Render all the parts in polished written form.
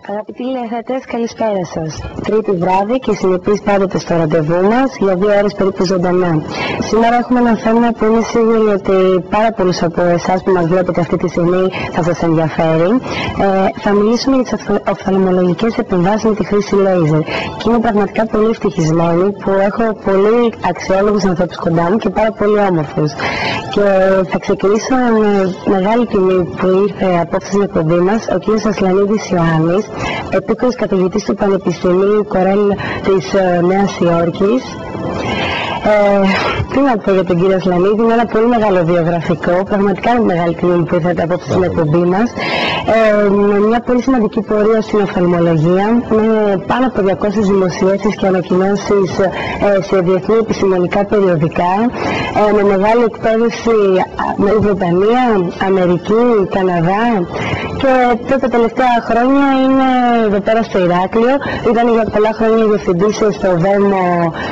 Αγαπητοί τηλεθεατές, καλησπέρα σας. Τρίτη βράδυ και συνεπείς πάντοτε στο ραντεβού μας για 2 ώρες περίπου ζωντανά. Σήμερα έχουμε ένα θέμα που είμαι σίγουρη ότι πάρα πολλούς από εσάς που μας βλέπετε αυτή τη στιγμή θα σας ενδιαφέρει. Θα μιλήσουμε για τις οφθαλμολογικές επεμβάσεις με τη χρήση λέιζερ. Και είμαι πραγματικά πολύ ευτυχισμένη που έχω πολύ αξιόλογους ανθρώπους κοντά μου και πάρα πολύ όμορφους. Και θα ξεκινήσω με μεγάλη τιμή που ήρθε απόψε στην εκπομπή μας ο κ. Ασλανίδης Ιωάννης, επίκουρος καθηγητής του Πανεπιστημίου Κορέλ της Νέας Υόρκης. Τι να πω για τον κύριο Ασλανίδη, είναι ένα πολύ μεγάλο βιογραφικό, πραγματικά είναι μεγάλη τιμή που ήρθατε απόψε στην εκπομπή μας. Με μια πολύ σημαντική πορεία στην οφθαλμολογία, με πάνω από 200 δημοσιεύσεις και ανακοινώσεις σε διεθνή επιστημονικά περιοδικά, με μεγάλη εκπαίδευση με Βρετανία, Αμερική, Καναδά, και τα τελευταία χρόνια είναι εδώ πέρα στο Ηράκλειο. Ήταν για πολλά χρόνια διευθυντής στο ΒΕΜΟ,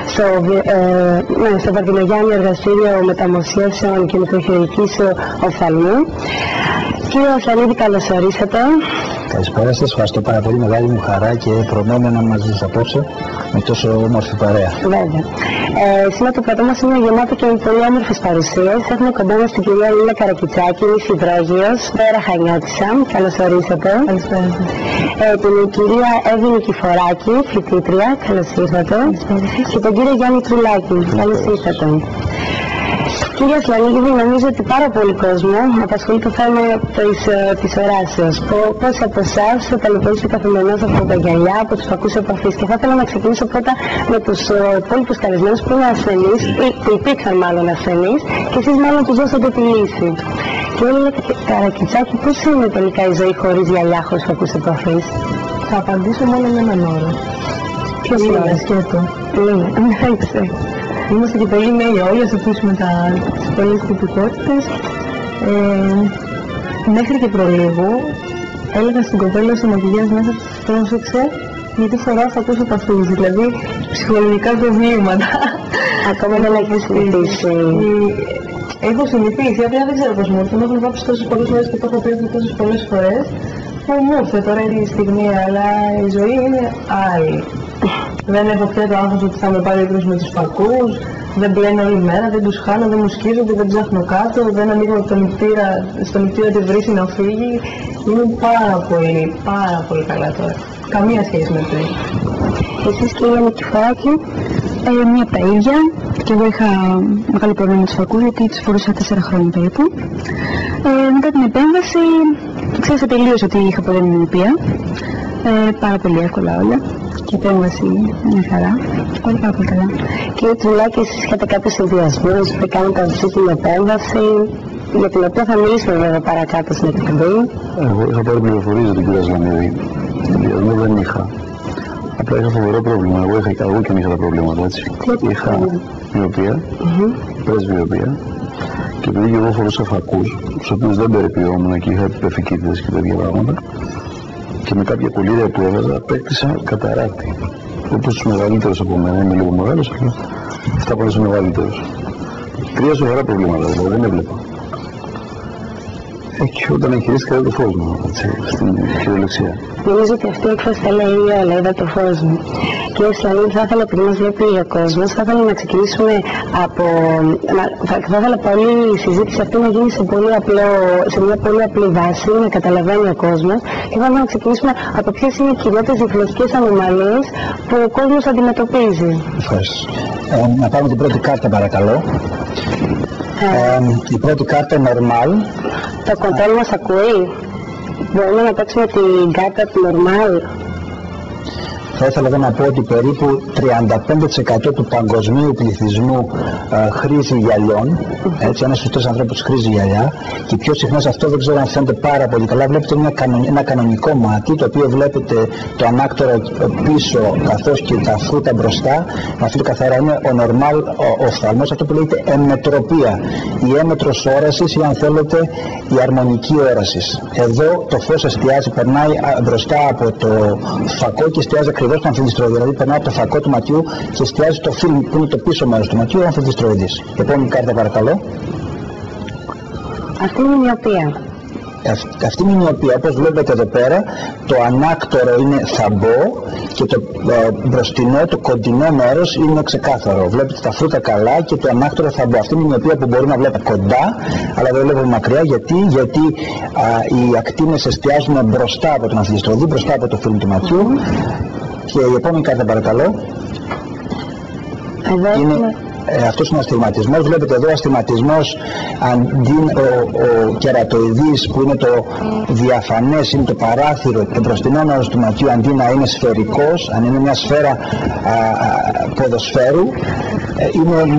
στο Βαρδινογιάννη Εργαστήριο Μεταμοσχεύσεων και Μικροχειρουργικής Οφθαλμού. Κύριε Ασλανίδη, καλώς ορίσατε. Καλησπέρα σας, ευχαριστώ πάρα πολύ, μεγάλη μου χαρά και προνόμιο να μαζί σας απόψε με τόσο όμορφη παρέα. Βέβαια. Σήμερα το πρωτό μας είναι γεμάτο και με πολύ όμορφες παρουσίες. Έχουμε κοντά μας την κυρία Λίλα Καρακιτσάκη, υφηδρόγειος, πέρα Χανιώτισσα. Καλώς ορίσατε. Καλησπέρα σας. Την κυρία Εύη Νικηφοράκη, φοιτήτρια. Καλώς ήρθατε. Και τον κύριο Γιάννη Τρουλάκη. Καλώς ήρθατε. Κύριε Ασλανίδη, νομίζω ότι πάρα πολύ κόσμο απασχολεί το θέμα της οράσεως. Πώς από εσάς ταλαιπωρείτε καθημερινώς από τα γυαλιά, από τους φακούς επαφής. Και θα ήθελα να ξεκινήσω πρώτα με τους υπόλοιπους καλεσμένους που είναι ασθενείς, ή που υπήρξαν μάλλον ασθενείς, και εσείς μάλλον τους δώσατε τη λύση. Κύριε Καρακιτσάκη, πώς είναι τελικά η ζωή χωρίς γυαλιά, χωρίς φακούς επαφής? Θα απαντήσω μόνο με έναν όρο. Ποιος είναι? Σκέτο. Ναι, Είμαστε και πολύ νέοι όλοι, ας αφήσουμε τις πολλές τυπικότητες. Μέχρι και προλίγου έλεγα στην κοπέλα στο μακιγιάζ μέσα, πρόσεξε γιατί φοράω φακούς επαφής, δηλαδή ψυχολογικά προβλήματα. Ακόμα δεν έχεις συνηθίσει. Έχω συνηθίσει, απλά δεν ξέρω πώς μου ήρθε. Με έχουν βάψει τόσες πολλές φορές και το έχω πει τόσες πολλές φορές που μου ήρθε τώρα η στιγμή, αλλά η ζωή είναι άλλη. Δεν έχω πια το άγχος ότι θα με πάρει ύπνος με τους φακούς, δεν πλένω όλη μέρα, δεν τους χάνω, δεν μου σκίζονται, δεν ψάχνω κάτω, δεν ανοίγω στο νηπτήρα τη βρύση να φύγει. Είναι πάρα πολύ καλά τώρα. Καμία σχέση με πριν. Εσείς, κυρία Νικηφοράκη? Μία από τα ίδια, και εγώ είχα μεγάλο πρόβλημα με τους φακούς γιατί τους φορούσα 4 χρόνια περίπου. Μετά την επέμβαση ξέχασα τελείως ότι είχα ποτέ μοιοπία. Πάρα πολύ εύκολα όλα. Και επέμβαση μια χαρά. Όλα πάρα πολύ καλά. Κύριε Τρουλάκη, εσείς είχατε κάποιους συνδυασμούς που κάνετε αυτή την επέμβαση, για την οποία θα μιλήσουμε βέβαια παρακάτω στην εκπομπή? Εγώ είχα πάρει πληροφορίες για τον κύριο Ασλανίδη. Συνδυασμό δεν είχα. Απλά είχα φοβερό πρόβλημα. Εγώ και αν είχα τα προβλήματα, έτσι. Είχα μοιοπία, πρεσβειοπία, και επειδή και εγώ φορούσα φακούς, τους οποίους δεν περιποιόμουν και είχα επιπεφικίτιδες και τέτοια πράγματα, και με κάποια κολλήρια που έβαζα απέκτησα καταράκτη. Όπως τους μεγαλύτερους από μένα, είμαι λίγο μεγάλος, αλλά αυτά πολύ στους μεγαλύτερους. 3 σοβαρά προβλήματα, δηλαδή δεν έβλεπα. Και όταν εγχειρίστηκα είδα το φως μου, έτσι, στην χειρολεξία. Νομίζω ότι αυτή η έκφραση θα λέει όλα, είδα το φως μου. Κύριε Ασλανίδη, θα ήθελα, επειδή μας βλέπει ο κόσμος, θα ήθελα να ξεκινήσουμε από... Θα ήθελα πολύ η συζήτηση αυτή να γίνει σε μια πολύ απλή βάση, να καταλαβαίνει ο κόσμος, και θα ήθελα να ξεκινήσουμε από ποιες είναι οι κυριότερες διφυλακτικές ανομαλίες που ο κόσμος αντιμετωπίζει. Ευχαριστώ. Να πάμε την πρώτη κάρτα, παρακαλώ. Η πρώτη κάρτα normal. Το κοντρόλ μας ακούει? Μπορούμε να παίξουμε την κάρτα του normal? Θα ήθελα εδώ να πω ότι περίπου 35% του παγκοσμίου πληθυσμού χρήζει γυαλιών. Έτσι, ένας στους 3 ανθρώπους χρήζει γυαλιά, και πιο συχνά σε αυτό δεν ξέρω αν φαίνεται πάρα πολύ καλά. Βλέπετε ένα κανονικό μάτι, το οποίο βλέπετε το ανάκτορο πίσω καθώς και τα φρούτα μπροστά. Αυτό καθαρά είναι ο normal οφθαλμός, αυτό που λέγεται εμμετροπία. Η έμετρος όρασης, ή αν θέλετε η αρμονική όρασης. Εδώ το φως εστιάζει, περνάει μπροστά από το φακό και εστιάζει ακριβώς το αμφιδιστροειδή, δηλαδή περνάει από το φακό του ματιού και εστιάζει το φιλμ που είναι το πίσω μέρος του ματιού, ο αμφιδιστροειδής. Επόμενη κάρτα, παρακαλώ. Αυτή είναι η μοιοπία. Αυτή είναι η μοιοπία, όπως βλέπετε εδώ πέρα, το ανάκτορο είναι θαμπό και το μπροστινό, το κοντινό μέρος είναι ξεκάθαρο. Βλέπετε τα φρούτα καλά και το ανάκτορο θαμπό. Αυτή είναι η μοιοπία που μπορεί να βλέπετε κοντά, αλλά δεν βλέπουμε μακριά. Γιατί οι ακτίνες εστιάζουν μπροστά από τον αμφιλιστροδί, μπροστά από το φύλλο του ματιού. Και η επόμενη κάρτα παρακαλώ. Αυτός είναι ο αστιγματισμός. Βλέπετε εδώ ο αστιγματισμός, ο κερατοειδής που είναι το διαφανές, είναι το παράθυρο, το μπροστινό μέρος του ματιού, αντί να είναι σφαιρικός, αν είναι μια σφαίρα ποδοσφαίρου, είναι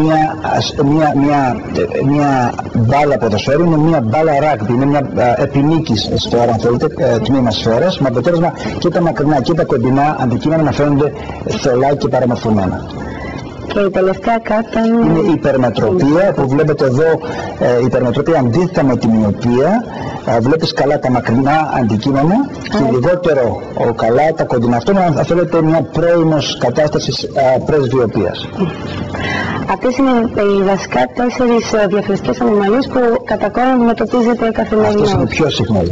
μια μπάλα ποδοσφαίρου, είναι μια μπάλα ράγμπι, είναι μια επινίκης σφαίρα, αν θέλετε, τμήμα σφαίρας, με αποτέλεσμα και τα μακρινά και τα κοντινά αντικείμενα να φαίνονται θολά και παραμορφωμένα. Και η τελευταία κάρτα είναι η υπερμετροπία, που βλέπετε εδώ. Η υπερμετροπία αντίθετα με τη μοιοπία, βλέπεις καλά τα μακρινά αντικείμενα και λιγότερο καλά τα κοντινά. Αυτό είναι, αν θέλετε, μια πρώιμος κατάσταση πρεσβειοπίας. Αυτές είναι οι βασικά 4 διαφορετικές ανομαλίες που κατά κόρον αντιμετωπίζεται καθημερινά. Αυτές είναι πιο συχνές.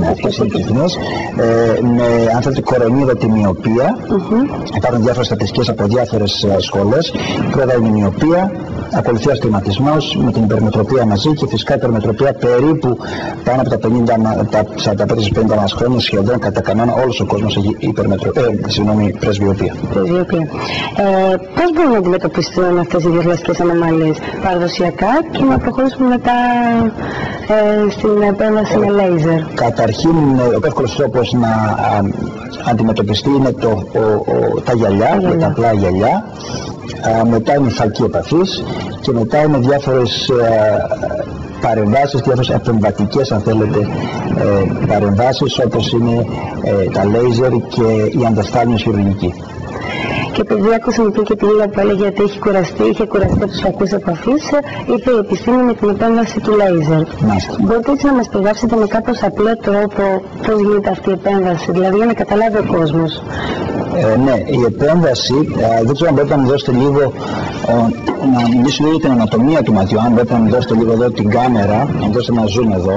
Αν θέλετε, κορονίδα μοιοπία. Υπάρχουν διάφορες στατιστικές από διάφορες σχολές. Πρώτα είναι η μοιοπία, ακολουθεί ο αστιγματισμός με την υπερμετροπία μαζί και φυσικά η υπερμετροπία περίπου πάνω από τα 45-50 μας χρόνια, σχεδόν κατά κανόνα όλος ο κόσμος έχει πρεσβειοπία. Πώς μπορούν να αντιμετωπιστούν αυτές οι διαφορετικές ανομαλίες παραδοσιακά και να προχωρήσουμε μετά στην επέμβαση με λέιζερ? Καταρχήν, ο εύκολος τρόπος να αντιμετωπιστεί είναι τα γυαλιά, τα απλά γυαλιά. Μετά είναι η φαλκή επαφής και μετά είναι διάφορες παρεμβάσεις, διάφορες επεμβατικές, αν θέλετε, παρεμβάσεις, όπως είναι τα λέιζερ και η ανδοφθάλμιος χειρουργική. Και επειδή άκουσα πριν και τη Λίλα που έλεγε ότι είχε κουραστεί από τους φακούς επαφής, ήρθε η επιστήμη με την επέμβαση του λέιζερ. Μπορείτε έτσι να μας περιγράψετε με κάπως απλό τρόπο πώς γίνεται αυτή η επέμβαση, δηλαδή για να καταλάβει ο κόσμος? Ναι, η επέμβαση, δεν ξέρω αν μπορείτε να μου δώσετε λίγο, να μιλήσω λίγο για την ανατομία του ματιού, αν μπορείτε να μου δώσετε λίγο εδώ την κάμερα, να μου δώσετε ένα zoom εδώ.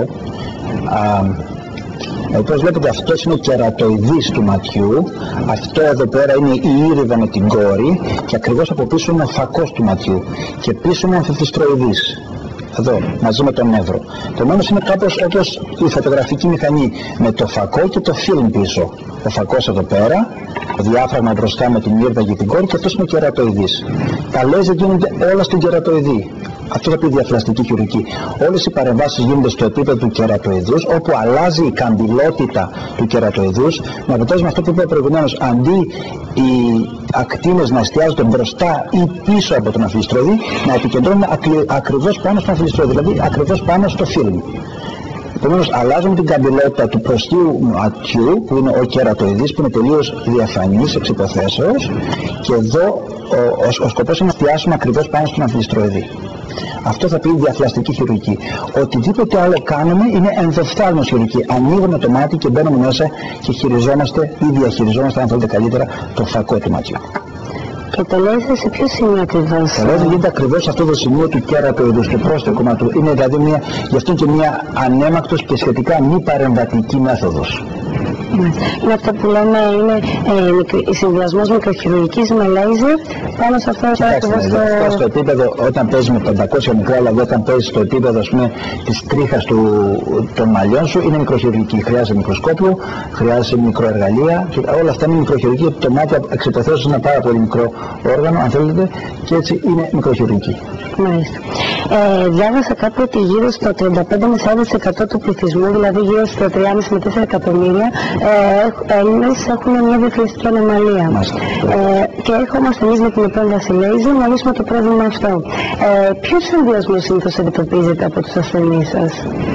Όπως βλέπετε, αυτός είναι ο κερατοειδής του ματιού, αυτό εδώ πέρα είναι η ήριδα με την κόρη και ακριβώς από πίσω είναι ο φακός του ματιού και πίσω είναι ο αμφιφιστροειδής. Εδώ, μαζί με τον νεύρο. Επομένως είναι κάπως όπως η φωτογραφική μηχανή με το φακό και το φιλμ πίσω. Ο φακός εδώ πέρα, το διάφραγμα μπροστά με την ήρδα και την κόρη και αυτός είναι ο κερατοειδής. Τα λέιζερ γίνονται όλα στον κερατοειδή. Αυτό θα πει διαφυλαστική χειρουργική. Όλες οι παρεμβάσεις γίνονται στο επίπεδο του κερατοειδούς, όπου αλλάζει η καμπυλότητα του κερατοειδούς, με αποτέλεσμα αυτό που είπα προηγουμένως, αντί οι ακτίνες να εστιάζονται μπροστά ή πίσω από τον αμφιλιστροδί, να επικεντρώνουν ακριβώς πάνω στον αμφιλιστροδί, δηλαδή ακριβώς πάνω στο φιλμ. Επομένως, αλλάζουμε την καμπυλότητα του προστίου ματιού, που είναι ο κερατοειδής, που είναι τελείως διαφανής εξ υποθέσεως, και εδώ ο σκοπός είναι να εστιάσουμε ακριβώς πάνω στον αμφιλιστροειδή. Αυτό θα πει διαφυλαστική χειρουργική. Οτιδήποτε άλλο κάνουμε είναι ενδοφθάλμος χειρουργική. Ανοίγουμε το μάτι και μπαίνουμε μέσα και χειριζόμαστε ή διαχειριζόμαστε, αν θέλετε καλύτερα, το φακό του ματιού. Και το λέιζερ σε ποιο σημείο ακριβώς? Το λέιζερ γίνεται ακριβώς σε αυτό το σημείο του κερατοειδούς, του πρόστρεκου του. Είναι δηλαδή γι' αυτό και μια ανέμακτος και σχετικά μη παρεμβατική μέθοδος. Είναι αυτό που λέμε, είναι συνδυασμός μικροχειρουργικής με λέιζερ πάνω σε αυτό στο επίπεδο, όταν παίζει με 500 μικρά, δηλαδή όταν παίζει στο επίπεδο, ας πούμε, της τρίχας των μαλλιών σου, είναι μικροχειρουργική. Χρειάζεται μικροσκόπιο, χρειάζεται μικροεργαλεία, όλα αυτά είναι μικροχειρουργική. Το μάτι εξ υποθέσεως είναι ένα πάρα πολύ μικρό όργανο, αν θέλετε, και έτσι είναι μικροχειρουργική. Μάλιστα. Διάβασα κάπου ότι γύρω στο 35 με 40% του πληθυσμού, δηλαδή γύρω στο 3,5 με 4 εκατομμύρια Έλληνες έχουν μια διαφυλαστική ανομαλία. Και έρχομαστε εμείς με την επέμβαση λέιζερ να λύσουμε το πρόβλημα αυτό. Ποιος συνδυασμός συνήθως αντιμετωπίζετε από τους ασθενείς σας?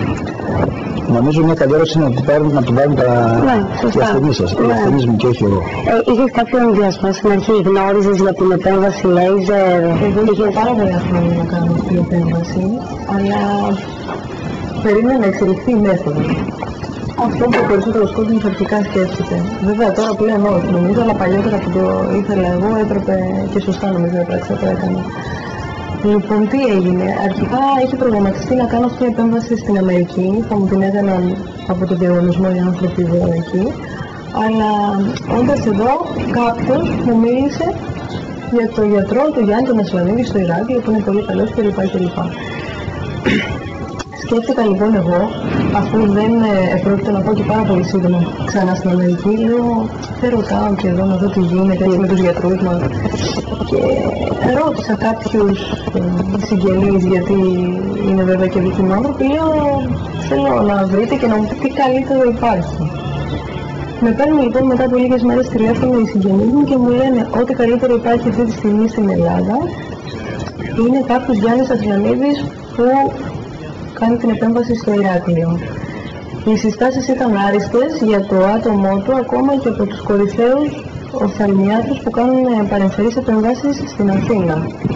Νομίζω μια καλή ερώτηση είναι να του βάλουν τα ασθενείς σας, οι ασθενείς μου και όχι εγώ. Είχες κάποιον ενδιασμό στην αρχή, γνώριζες για την επέμβαση λέιζερ? Είχε πάρα πολλά χρόνια να κάνω αυτή την επέμβαση, αλλά περίμενα να εξελιχθεί η μέθοδος. Αυτό που ο περισσότερος κόσμος αρχικά σκέφτεται. Βέβαια τώρα πλέον όχι, νομίζω, αλλά παλιότερα που το ήθελα εγώ έπρεπε και σωστά νομίζω έπραξα, το έκανα. Λοιπόν, τι έγινε. Αρχικά είχε προγραμματιστεί να κάνω αυτή την επέμβαση στην Αμερική. Θα μου την έκαναν από τον διαγωνισμό οι άνθρωποι εδώ εκεί. Αλλά όντας εδώ, κάποιος μου μίλησε για τον γιατρό, τον Γιάννη τον Ασλανίδη στο Ηράκλειο, που είναι πολύ καλός κλπ. Σκέφτηκα λοιπόν εγώ, αφού δεν πρόκειται να πάω και πάρα πολύ σύντομα ξανά στην Αμερική, λέω δεν ρωτάω και εδώ να δω τι γίνεται με τους γιατρούς μας. Και ρώτησα κάποιους συγγενείς, γιατί είναι βέβαια και δικοί μου άνθρωποι, λέω θέλω να βρείτε και να μου πείτε τι καλύτερο υπάρχει. Με παίρνουν λοιπόν μετά από λίγες μέρες τηλέφωνο οι συγγενείς μου και μου λένε ό,τι καλύτερο υπάρχει αυτή τη στιγμή στην Ελλάδα είναι κάποιος Γιάννης Ασλανίδης που κάνει την επέμβαση στο Ηράκλειο. Οι συστάσεις ήταν άριστες για το άτομό του, ακόμα και από τους κορυφαίους οφθαλμιάτρους που κάνουν παρεμφερείς επεμβάσεις στην Αθήνα.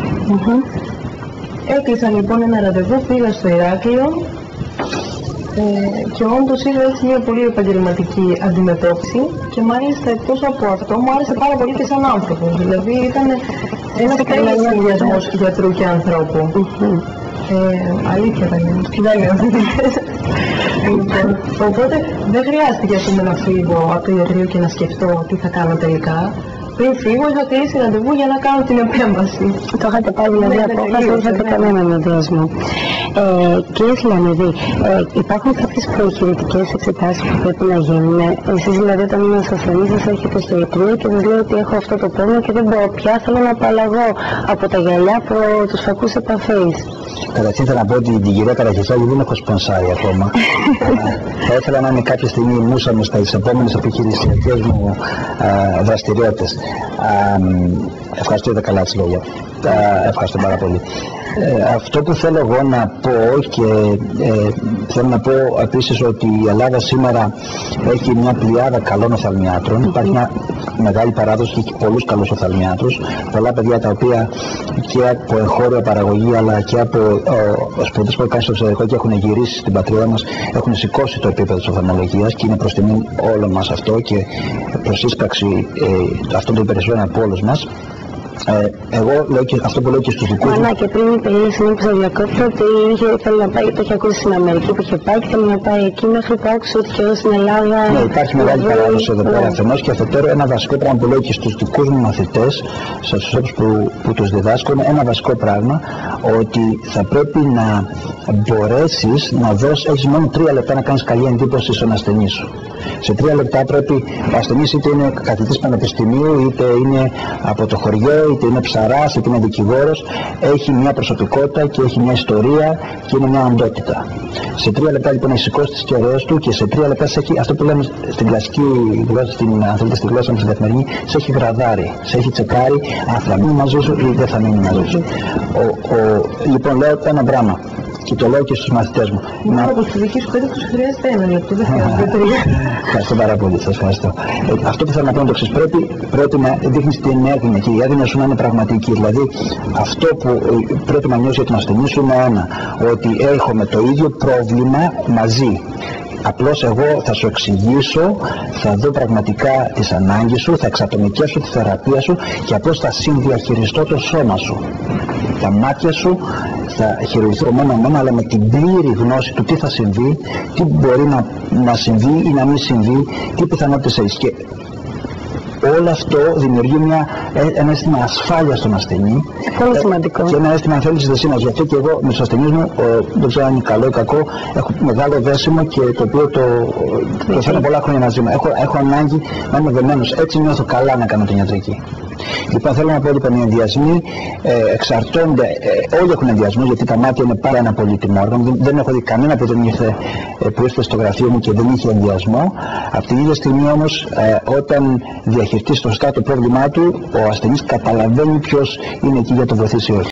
Έκλεισα λοιπόν ένα ραντεβού, πήγα στο Ηράκλειο και όντως είδα έτσι μια πολύ επαγγελματική αντιμετώπιση και μάλιστα εκτός από αυτό μου άρεσε πάρα πολύ και σαν άνθρωπος. Δηλαδή ήταν ένας τέλειος συνδυασμός γιατρού και ανθρώπου. Αλήθεια δεν λέω. Οπότε δεν χρειάστηκε να φύγω από το ιατρείο και να σκεφτώ τι θα κάνω τελικά. Πριν φύγω είχα κλείσει ραντεβού για να κάνω την επέμβαση. Το είχατε πάρει δηλαδή απόφαση, δεν είχατε κανέναν ενδιασμό. Κύριε Σλανίδη, υπάρχουν κάποιες προεγχειρητικές εξετάσεις που πρέπει να γίνουν. Εσείς δηλαδή όταν ένας ασθενής σας έρχεται στο ιατρείο και σας λέει ότι έχω αυτό το πρόβλημα και δεν μπορώ πια, θέλω να απαλλαγώ από τα γυαλιά, από τους φακούς επαφής. Καταρχήν θέλω να πω ότι την κυρία Καραχισάκη δεν έχω σπονσάρει ακόμα. Θα ήθελα να είναι κάποια στιγμή η μούσα μου στις επόμενες επιχειρησιακές μου δραστηριότητες. Ευχαριστώ για τα καλά της λόγια. Ευχαριστώ πάρα πολύ. Αυτό που θέλω εγώ να πω και θέλω να πω επίσης ότι η Ελλάδα σήμερα έχει μια πλειάδα καλών οφθαλμιάτρων. Υπάρχει μια μεγάλη παράδοση και πολλούς καλούς οφθαλμιάτρους. Πολλά παιδιά τα οποία και από εγχώρια παραγωγή αλλά και από σπουδές που έχουν κάνει στο εξωτερικό και έχουν γυρίσει στην πατρίδα μας έχουν σηκώσει το επίπεδο της οφθαλμολογίας και είναι προς τιμή όλων μας αυτό και προς ίσπραξη αυτών των υπηρεσιών από όλους μας. Εγώ λέω και αυτό που λέω και στους δικούς μου. Ναι, και πριν είπε η στιγμή που σας διακόπτω ότι θέλει να πάει, το είχε ακούσει στην Αμερική που είχε πάει και θέλει να πάει εκεί μέχρι που άκουσε ότι και εδώ στην Ελλάδα. Ναι, υπάρχει μεγάλη παράδοση εδώ πέρα αφενός και αφετέρου ένα βασικό πράγμα που λέω και στους δικούς μου μαθητές, στους ανθρώπους που τους διδάσκω, ένα βασικό πράγμα ότι θα πρέπει να μπορέσεις να δώσεις, έχεις μόνο 3 λεπτά να κάνεις καλή εντύπωση στον ασθενή σου. Σε 3 λεπτά πρέπει ο ασθενής είτε είναι καθηγητής πανεπιστημίου, είτε είναι από το χωριό, είτε είναι ψαράς, είτε είναι δικηγόρος, έχει μια προσωπικότητα και έχει μια ιστορία και είναι μια οντότητα. Σε 3 λεπτά λοιπόν έχει σηκώσει τις κεραίες του και σε 3 λεπτά σε έχει, αυτό που λέμε στην κλασική γλώσσα, στη γλώσσα μας στην καθημερινή, σε έχει γραδάρει, σε έχει τσεκάρει αν θα μείνει μαζί σου ή δεν θα μείνει μαζί σου. Λοιπόν, λέω ένα πράγμα. Και το λέω και στους μαθητές μου. Από τη δική σου περίπτωση χρειάζεται 1 λεπτό, δεν χρειάζεται 3. Ευχαριστώ πάρα πολύ, σας ευχαριστώ. Αυτό που θέλω να πω είναι το εξής. Πρέπει να δείχνεις την έγνοια και η έγνοια σου να είναι πραγματική. Δηλαδή, αυτό που πρέπει να νιώσει για τον ασθενή σου είναι ένα, ότι έχουμε το ίδιο πρόβλημα μαζί. Απλώς εγώ θα σου εξηγήσω, θα δω πραγματικά τις ανάγκες σου, θα εξατομικεύσω τη θεραπεία σου και απλώς θα συνδιαχειριστώ το σώμα σου. Τα μάτια σου θα χειρουργηθώ μένα, αλλά με την πλήρη γνώση του τι θα συμβεί, τι μπορεί να συμβεί ή να μην συμβεί, τι πιθανότητες έχεις. Και όλο αυτό δημιουργεί ένα αίσθημα ασφάλειας στον ασθενή. Πολύ σημαντικό. Και ένα αίσθημα θέλησης δεσίμας. Γι' αυτό και εγώ με τους ασθενείς μου, δεν ξέρω αν είναι καλό ή κακό, έχω μεγάλο δέσιμο και το οποίο το θέλω πολλά χρόνια μαζί μου. Έχω ανάγκη να είμαι δεμένος. Έτσι νιώθω καλά να κάνω την ιατρική. Λοιπόν, θέλω να πω ότι οι ενδιασμοί εξαρτώνται, όλοι έχουν ενδιασμούς γιατί τα μάτια είναι πάρα ένα πολύτιμο όργανο. Δεν έχω δει κανένα που ήρθε στο γραφείο μου και δεν είχε ενδιασμό. Από την ίδια στιγμή όμως, όταν διαχειριστεί σωστά το πρόβλημά του, ο ασθενής καταλαβαίνει ποιος είναι εκεί για να το βοηθήσει όχι.